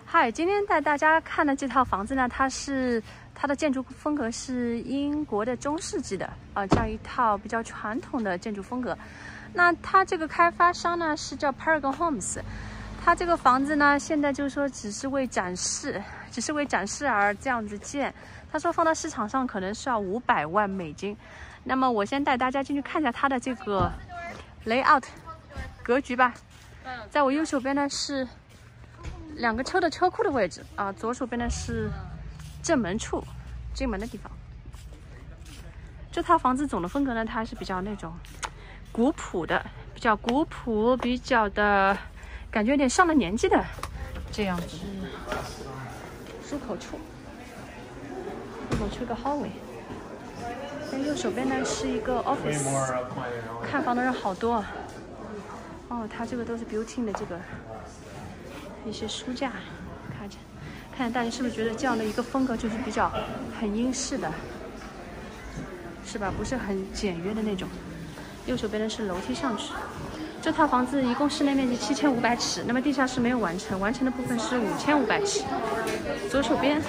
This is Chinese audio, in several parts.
嗨，今天带大家看的这套房子呢，它的建筑风格是英国的中世纪的这样一套比较传统的建筑风格。那它这个开发商呢是叫 Paragon Homes， 它这个房子呢现在就是说只是为展示而这样子建。他说放到市场上可能是要500万美金。那么我先带大家进去看一下它的这个 layout 格局吧。在我右手边呢是2个车的车库的位置啊，左手边呢是正门处，进门的地方。这套房子总的风格呢，它是比较那种古朴的，比较古朴，比较的感觉有点上了年纪的这样子。入口处一个 hallway， 在右手边呢是一个 office， 看房的人好多哦，它这个都是 built-in 的这个一些书架，看大家是不是觉得这样的一个风格就是比较很英式的，是吧？不是很简约的那种。右手边的是楼梯上去。这套房子一共室内面积7500尺，那么地下室没有完成，完成的部分是5500尺。左手边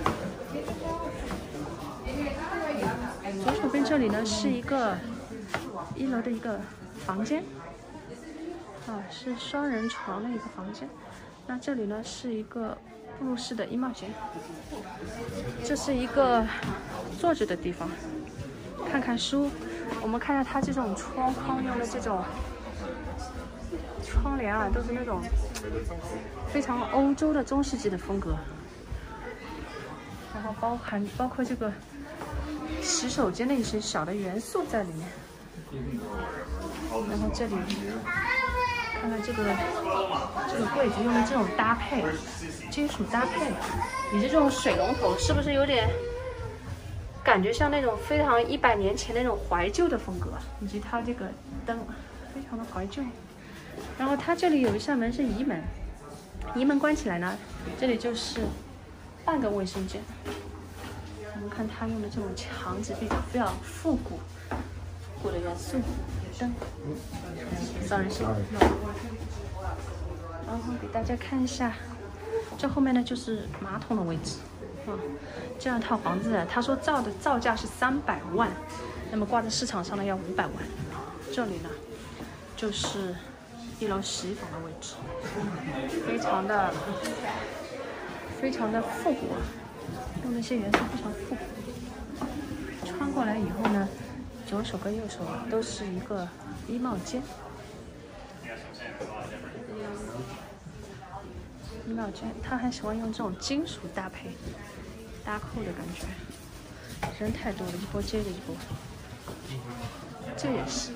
这里呢是一个1楼的一个房间，是双人床的一个房间。那这里呢是一个步入式的衣帽间，这是一个坐着的地方，看看书。我们看一下它这种窗框用的这种窗帘啊，都是那种非常欧洲的中世纪的风格，然后包括这个洗手间的一些小的元素在里面。然后这里看看这个柜子用的这种搭配，金属搭配，以及这种水龙头，是不是有点感觉像那种非常100年前那种怀旧的风格？以及它这个灯非常的怀旧。然后它这里有一扇门是移门，移门关起来呢，这里就是半个卫生间。我们看它用的这种墙纸比较复古的元素，灯，双人席。然后给大家看一下，这后面呢就是马桶的位置。这样一套房子，他说造价是300万，那么挂在市场上呢要500万。这里呢就是1楼洗衣房的位置，非常的复古，用那些元素非常复古。穿过来以后呢，左手跟右手都是一个衣帽间。衣帽间，他很喜欢用这种金属搭配搭扣的感觉。人太多了，一波接着一波。这也是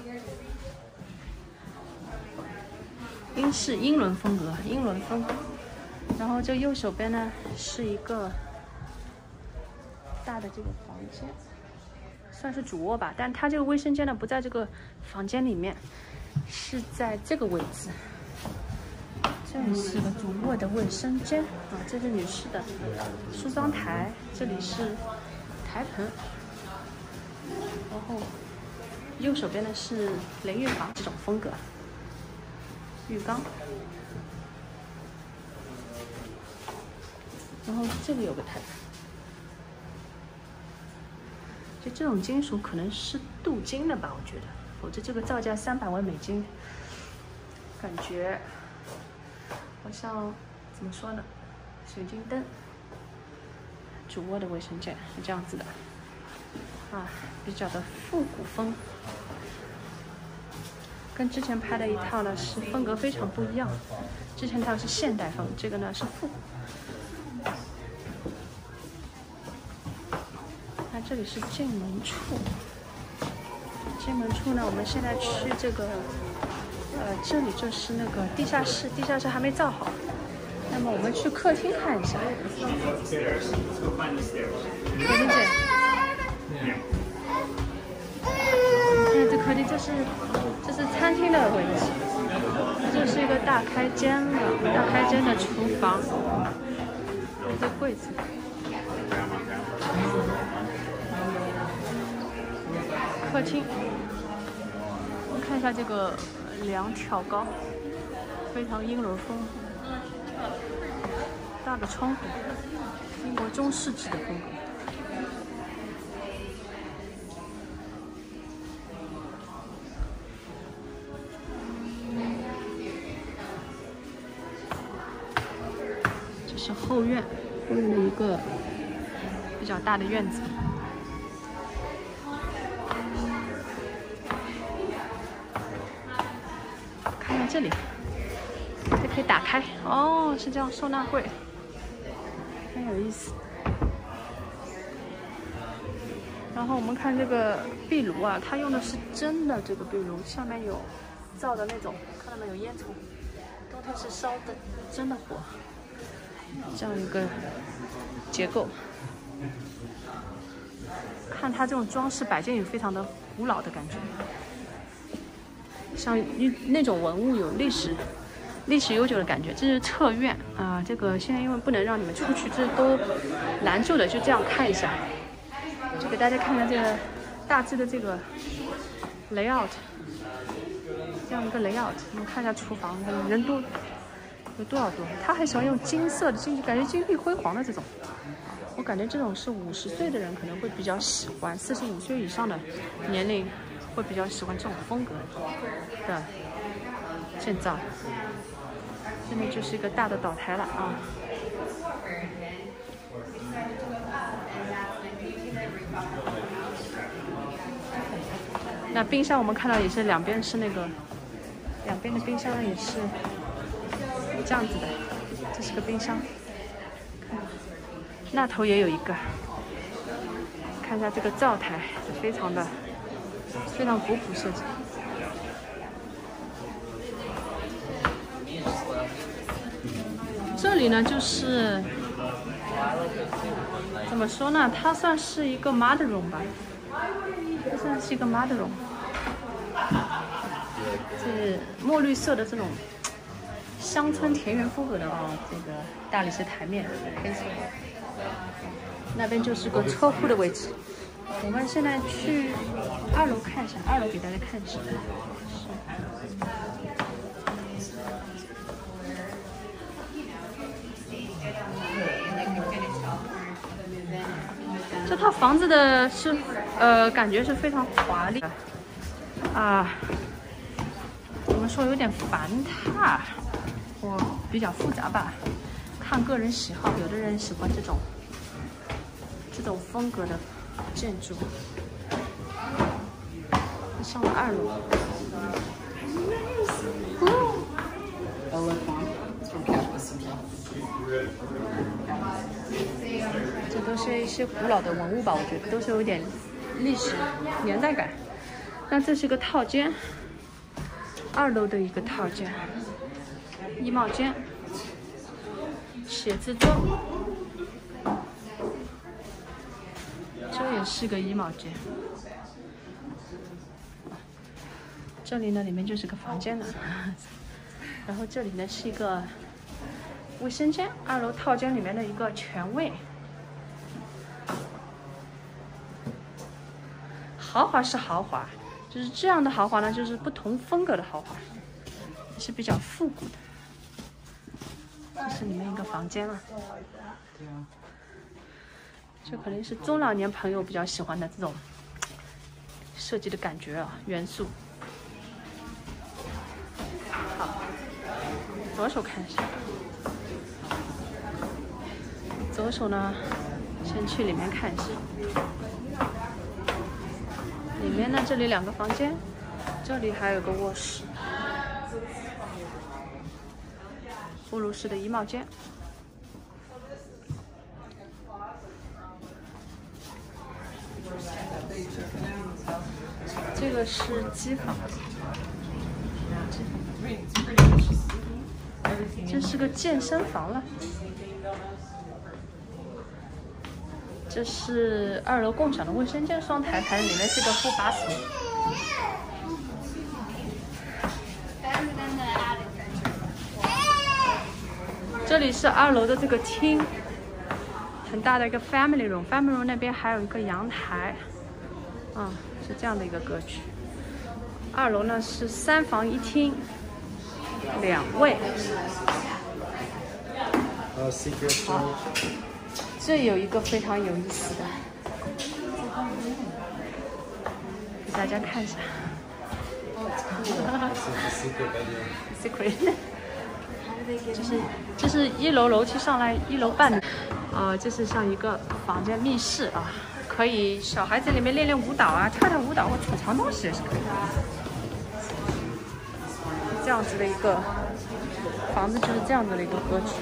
英伦风格。然后这右手边呢是一个大的这个房间，算是主卧吧，但它这个卫生间呢不在这个房间里面，是在这个位置。这里是个主卧的卫生间这是女士的梳妆台，这里是台盆，然后右手边的是淋浴房这种风格，浴缸，然后这里有个台盆。就这种金属可能是镀金的吧，我觉得，否则这个造价300万美金，感觉好像怎么说呢？水晶灯，主卧的卫生间是这样子的，比较的复古风，跟之前拍的一套呢是风格非常不一样。之前套是现代风，这个呢是复古。那这里是进门处，呢，我们现在去这个。这里就是那个地下室还没造好，那么我们去客厅看一下。客厅这，你看这客厅，这是餐厅的位置，这是一个大开间的厨房，这柜子。客厅，我们看一下这个。梁挑高，非常英伦风。大大的窗户，英国中世纪的风格。这是后院，后院的一个比较大的院子。看看这里，这可以打开哦，是这样收纳柜，很有意思。然后我们看这个壁炉啊，它用的是真的这个壁炉，下面有灶的那种，看到没有烟囱，冬天是烧的真的火，这样一个结构。看它这种装饰摆件也非常的古老的感觉，像那种文物有历史悠久的感觉。这是侧院啊，这个现在因为不能让你们出去，这都拦住的，就这样看一下，就给大家看看这个大致的这个 layout， 这样一个 layout。我们看一下厨房，人多有多少多？他很喜欢用金色的感觉金碧辉煌的这种。我感觉这种是50岁的人可能会比较喜欢，45岁以上的年龄会比较喜欢这种风格的建造。这里就是一个大的岛台了啊。那冰箱我们看到也是两边是那个，两边的冰箱也是这样子的，这是个冰箱。那头也有一个，看一下这个灶台，非常古朴设计。这里呢，就是怎么说呢？它算是一个 mud room 吧，它算是一个 mud room， 是墨绿色的这种乡村田园风格的啊，这个大理石台面，黑色的。那边就是个车库的位置。我们现在去2楼看一下，2楼给大家看一下。这套房子的是感觉是非常华丽啊，怎么说有点繁沓，我比较复杂吧，看个人喜好，有的人喜欢这种风格的建筑。上了2楼。这都是一些古老的文物吧，我觉得都是有点历史年代感。那这是个套间，2楼的一个套间，衣帽间、写字桌。这也是个衣帽间，这里呢里面就是个房间了，然后这里呢是一个卫生间，2楼套间里面的一个全卫。豪华是豪华，就是这样的豪华呢，就是不同风格的豪华，也是比较复古的。这是里面一个房间了。这可能是中老年朋友比较喜欢的这种设计的感觉啊，元素。好，左手看一下。左手呢，先去里面看一下。里面呢，这里2个房间，这里还有个卧室，布鲁式的衣帽间。这个是机房，这是个健身房了。这是2楼共享的卫生间，双台盘，里面是个副bathroom。这里是2楼的这个厅，很大的一个 family room，family room 那边还有一个阳台，是这样的一个格局。2楼呢是3房1厅，2卫。 secret 好，这有一个非常有意思的，给大家看一下。secret， 这是1楼楼梯上来1楼半的，这是像一个房间密室啊，可以小孩子里面练练舞蹈啊，跳跳舞蹈或储藏东西也是可以的。这样子的一个房子就是这样子的一个格局。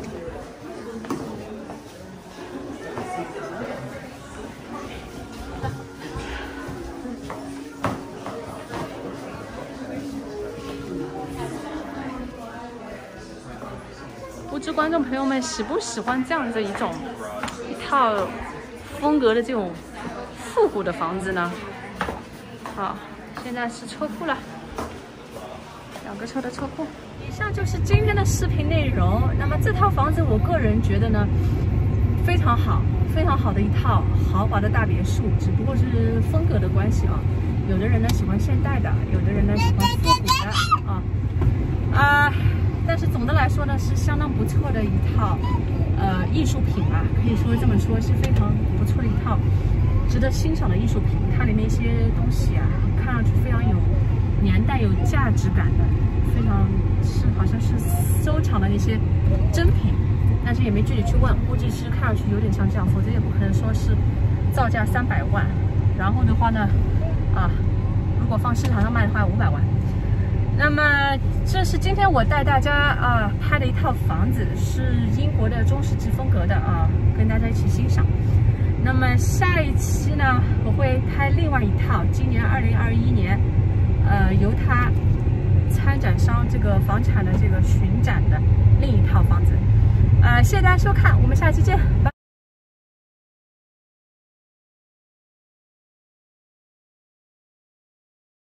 不知观众朋友们喜不喜欢这样的一套风格的这种复古的房子呢？好，现在是车库了，2个车的车库。以上就是今天的视频内容。那么这套房子，我个人觉得呢，非常好，非常好的一套豪华的大别墅，只不过是风格的关系啊。有的人呢喜欢现代的，有的人呢喜欢复古的但是总的来说呢，是相当不错的一套艺术品吧，可以说这么说，是非常不错的一套值得欣赏的艺术品。它里面一些东西啊，看上去非常有年代、有价值感的，非常好像是收藏的那些珍品，但是也没具体去问，估计是看上去有点像这样，否则也不可能说是造价300万。然后的话呢，如果放市场上卖的话500万。那么这是今天我带大家拍的一套房子，是英国的中世纪风格的跟大家一起欣赏。那么下一期呢，我会拍另外一套，今年2021年，由它参展商这个房产的这个巡展的另一套房子。谢谢大家收看，我们下期见，拜拜。